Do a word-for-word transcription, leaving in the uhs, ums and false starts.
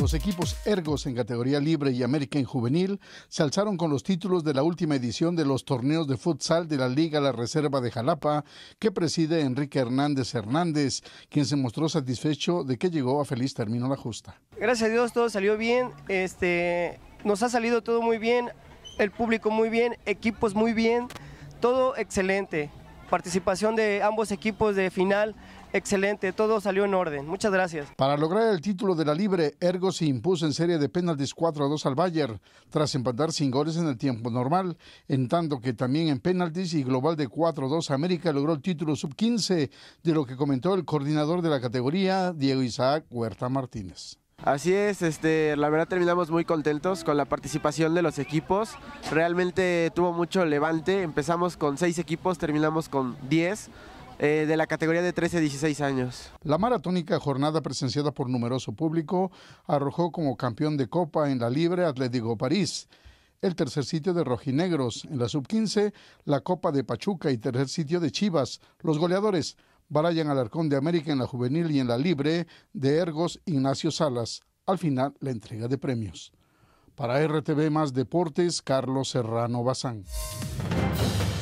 Los equipos Ergos en categoría libre y América en juvenil se alzaron con los títulos de la última edición de los torneos de futsal de la Liga La Reserva de Jalapa, que preside Enrique Hernández Hernández, quien se mostró satisfecho de que llegó a feliz término la justa. Gracias a Dios todo salió bien, este, nos ha salido todo muy bien, el público muy bien, equipos muy bien, todo excelente. Participación de ambos equipos de final, excelente, todo salió en orden. Muchas gracias. Para lograr el título de la libre, Ergo se impuso en serie de penaltis cuatro a dos al Bayern, tras empatar sin goles en el tiempo normal, en tanto que también en penaltis y global de cuatro a dos América logró el título sub quince, de lo que comentó el coordinador de la categoría, Diego Isaac Huerta Martínez. Así es, este, la verdad terminamos muy contentos con la participación de los equipos, realmente tuvo mucho levante, empezamos con seis equipos, terminamos con diez, eh, de la categoría de trece a dieciséis años. La maratónica jornada presenciada por numeroso público arrojó como campeón de Copa en la libre Atlético París, el tercer sitio de Rojinegros, en la sub quince la Copa de Pachuca y tercer sitio de Chivas, los goleadores Brian Alarcón de América en la juvenil y en la libre, de Ergos Ignacio Salas. Al final, la entrega de premios. Para R T V Más Deportes, Carlos Serrano Bazán.